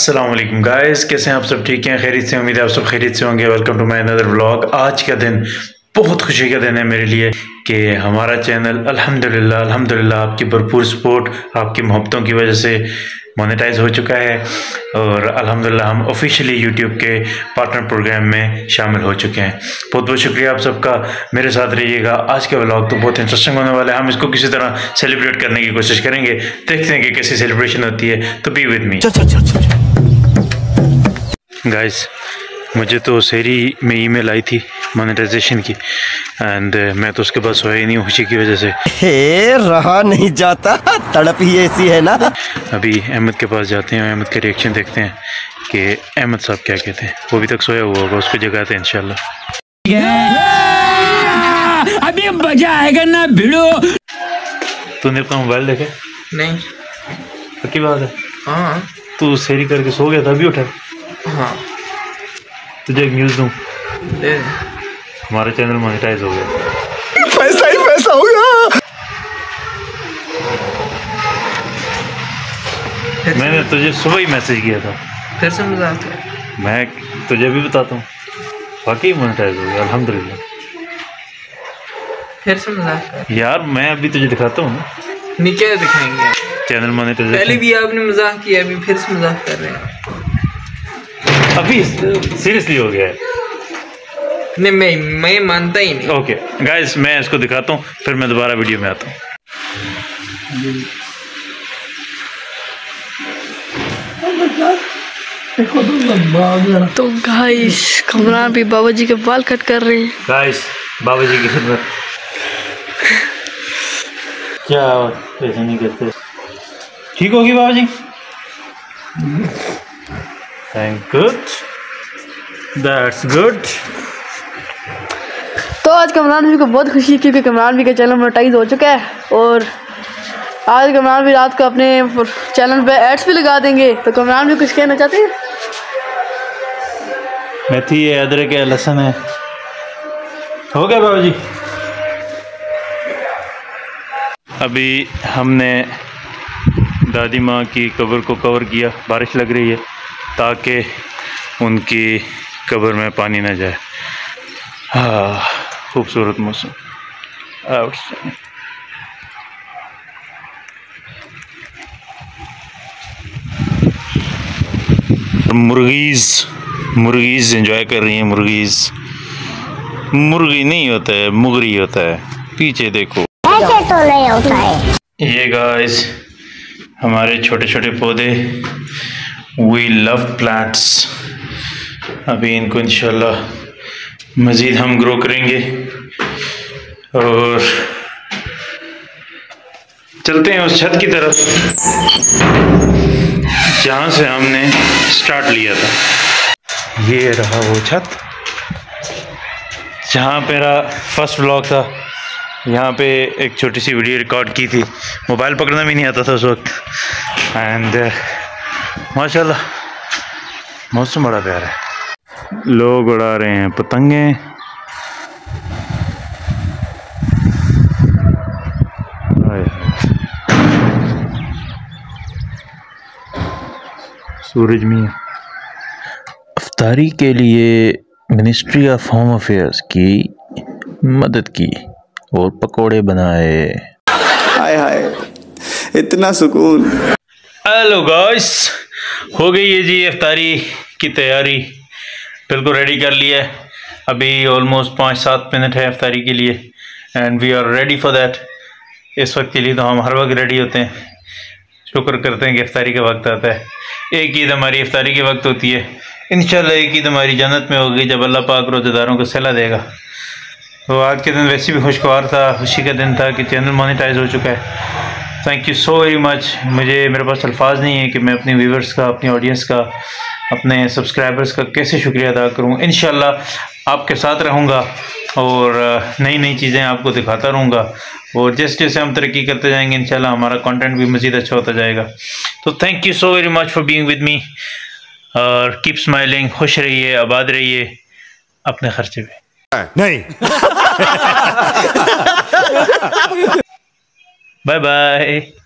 अस्सलाम वालेकुम गाइस, कैसे हैं आप सब? ठीक हैं, खैरियत से? उम्मीद है आप सब खैरियत से होंगे। Welcome to my another vlog. आज का दिन बहुत खुशी का दिन है मेरे लिए कि हमारा चैनल अल्हम्दुलिल्लाह आपकी भरपूर सपोर्ट, आपकी मोहब्बतों की वजह से मोनेटाइज हो चुका है और अल्हम्दुलिल्लाह हम ऑफिशियली यूट्यूब के पार्टनर प्रोग्राम में शामिल हो चुके हैं। बहुत बहुत शुक्रिया आप सबका, मेरे साथ रहिएगा। आज का व्लॉग तो बहुत इंटरेस्टिंग होने वाला है। हम इसको किसी तरह सेलिब्रेट करने की कोशिश करेंगे, देखते हैं कि कैसी सेलिब्रेशन होती है। तो बी विद मी गाइस। मुझे तो शहरी में ईमेल आई थी मोनेटाइजेशन की एंड मैं तो उसके बाद सोया ही नहीं हूँ खुशी की वजह से। रहा नहीं जाता, तड़प ही ऐसी है ना। अभी अहमद के पास जाते हैं, अहमद का रिएक्शन देखते हैं कि अहमद साहब क्या कहते हैं। वो अभी तक सोया हुआ होगा, उसको जगाते हैं इंशाल्लाह। अभी मजा आएगा ना भिड़ो। तूने अपना मोबाइल देखे? नहीं। पक्की बात है? हाँ। तू सेरी करके सो गया था, अभी उठा? हाँ। तुझे एक न्यूज़ दूँ? दे। हमारा चैनल मोनेटाइज हो गया। पैसा ही पैसा होगा। मैंने तुझे सुबह ही मैसेज किया था। फिर से मजाक है। मैं तुझे भी बताता हूँ, वाकई मोनेटाइज हो गया अल्हम्दुलिल्लाह। फिर से मजाक है यार, मैं अभी तुझे दिखाता हूँ। नीचे दिखाएंगे चैनल मोनेटाइज। पहले भी आपने मजाक किया, अभी फिर से मजाक कर रहे हैं। अभी सीरियसली हो गया है। नहीं, मैं मानता ही नहीं। ओके गाइस, मैं इसको दिखाता हूँ, फिर मैं दोबारा वीडियो में आता हूँ। तो गाइस कमरान भी बाबा जी के बाल कट कर रहे हैं। गाइस, बाबा जी की खिदमत। क्या ऐसे नहीं करते? ठीक होगी बाबा जी? Thank good, that's good. तो आज कमरान भी को बहुत खुशी है क्योंकि कमरान भी का चैनल मोनेटाइज हो चुका है और आज कमरान भी रात को अपने चैनल पे एड्स भी लगा देंगे। तो कमरान भी कुछ कहना चाहते हैं? मेथी है, अदरक है, लहसुन है। हो गया बाबा जी। अभी हमने दादी माँ की कब्र को कवर किया। बारिश लग रही है ताकि उनकी कब्र में पानी ना जाए। हाँ, खूबसूरत मौसम। मुर्गीज़ एंजॉय कर रही हैं। मुर्गी नहीं होता है, मुगरी होता है। पीछे देखो। ऐसे तो नहीं होता है। ये गाइस हमारे छोटे छोटे पौधे, वी लव प्लांट्स। अभी इनको इंशाल्लाह मज़ीद हम ग्रो करेंगे और चलते हैं उस छत की तरफ जहाँ से हमने स्टार्ट लिया था। ये रहा वो छत जहाँ मेरा फर्स्ट व्लॉग था। यहाँ पे एक छोटी सी वीडियो रिकॉर्ड की थी। मोबाइल पकड़ना भी नहीं आता था उस वक्त। एंड माशाल्लाह मौसम बड़ा प्यारा है। लोग उड़ा रहे हैं पतंगे। सूरज में अफ्तारी के लिए मिनिस्ट्री ऑफ होम अफेयर्स की मदद की और पकोड़े बनाए। हाय हाय, इतना सुकून। हेलो गाइस, हो गई है जी अफ्तारी की तैयारी। बिल्कुल रेडी कर लिया है। अभी ऑलमोस्ट 5-7 मिनट है अफ्तारी के लिए and we are ready for that. इस वक्त के लिए तो हम हर वक्त रेडी होते हैं। शुक्र करते हैं कि अफ्तारी का वक्त आता है। एक ईद हमारी अफ्तारी के वक्त होती है। इंशाल्लाह एक ईद हमारी जन्नत में होगी जब अल्लाह पाक रोज़ेदारों को सला देगा। तो आज के दिन वैसे भी खुशगवार था, खुशी का दिन था कि चैनल मोनेटाइज हो चुका है। Thank you so very much. मेरे पास अल्फाज नहीं है कि मैं अपने व्यूवर्स का, अपनी ऑडियंस का, अपने सब्सक्राइबर्स का कैसे शुक्रिया अदा करूं। इंशाल्लाह आपके साथ रहूंगा और नई नई चीज़ें आपको दिखाता रहूँगा और जैसे जैसे हम तरक्की करते जाएंगे इंशाल्लाह हमारा कंटेंट भी मज़ीद अच्छा होता जाएगा। तो thank you so very much for being with me और कीप स्माइलिंग। खुश रहिए, आबाद रहिए, अपने खर्चे पे नहीं। Bye bye.